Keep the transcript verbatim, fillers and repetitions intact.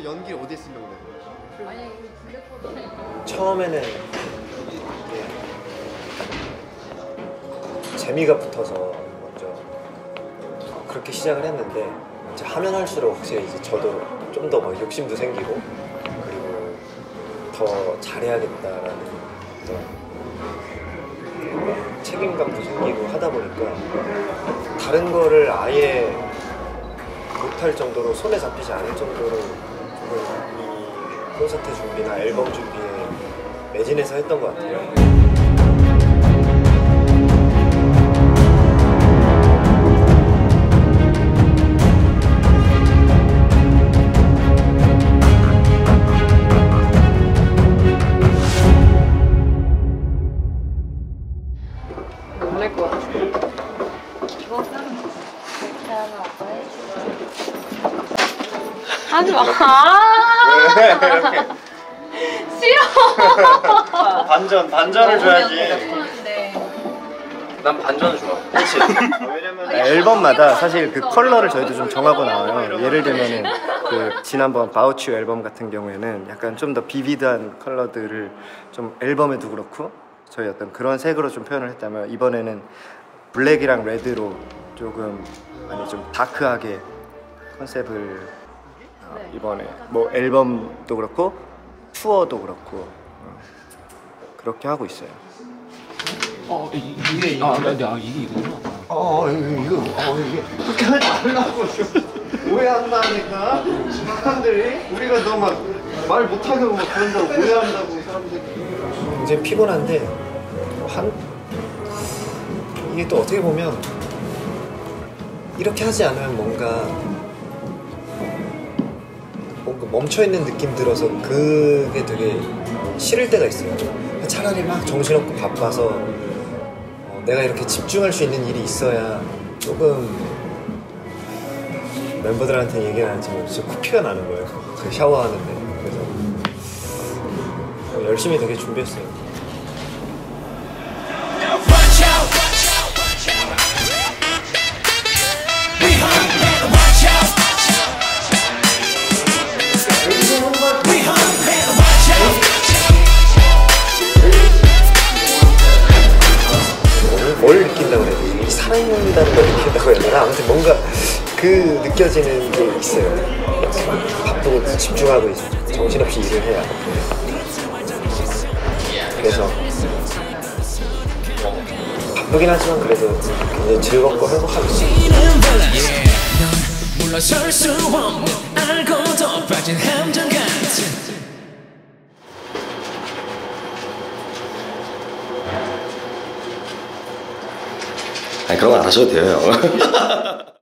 그럼 연기를 어디에 쓰려고 그래? 처음에는 재미가 붙어서 먼저 그렇게 시작을 했는데 이제 하면 할수록 확실히 이제 저도 좀 더 막 욕심도 생기고 그리고 더 잘해야겠다라는 어떤 책임감도 생기고 하다 보니까 다른 거를 아예 못할 정도로 손에 잡히지 않을 정도로 조금 이 콘서트 준비나 앨범 준비에 매진해서 했던 것 같아요. 놀랄 것 같아. 이거 이렇게 하면 아빠 해줄게. 하지 마. 싫어. 반전, 반전을 줘야지. 난 반전을 좋아. 그렇지. 왜냐면 앨범마다 사실 그 컬러를 저희도 좀 정하고 나와요. 예를 들면은 그 지난번 바우치 앨범 같은 경우에는 약간 좀 더 비비드한 컬러들을 좀 앨범에도 그렇고 저희 어떤 그런 색으로 좀 표현을 했다면 이번에는 블랙이랑 레드로 조금 아니 좀 다크하게 컨셉을 어, 이번에 뭐 앨범도 그렇고 투어도 그렇고 어, 그렇게 하고 있어요. 어 이, 이게 아, 근데 아 이게 이거구나. 어 이거 이거 어 이게 그렇게 하지 말라고 오해한다니까 사람들이 우리가 너 막 말 못하게 하고 막 그런다고 오해한다고 사람들이. 굉장히 피곤한데 한 이게 또 어떻게 보면 이렇게 하지 않으면 뭔가 뭔가 멈춰있는 느낌 들어서 그게 되게 싫을 때가 있어요. 차라리 막 정신없고 바빠서 어, 내가 이렇게 집중할 수 있는 일이 있어야 조금 멤버들한테 얘기는 하지만 진짜 코피가 나는 거예요. 그 샤워하는데. 그래서 어, 열심히 되게 준비했어요. 뭘 느낀다고 해야 돼? 살아있는다는 걸 느낀다고 해야 되나? 아무튼 뭔가 그 느껴지는 게 있어요. 바쁘고 집중하고 이제 정신없이 일을 해야. 그래서 바쁘긴 하지만 그래도 굉장히 즐겁고 행복하고 있어요. 물러설 수 없는 알고도 빠진 함정 같은 아니 그런 거 안 하셔도 돼요.